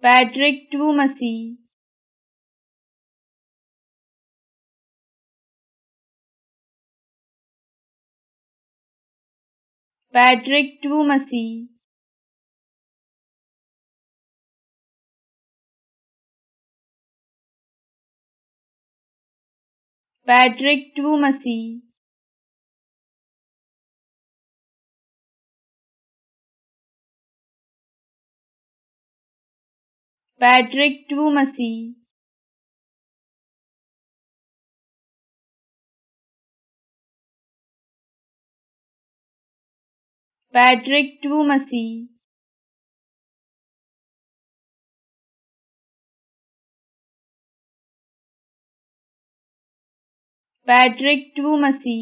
Patrick Twumasi, Patrick Twumasi, Patrick Twumasi, Patrick Twumasi, Patrick Twumasi, Patrick Twumasi,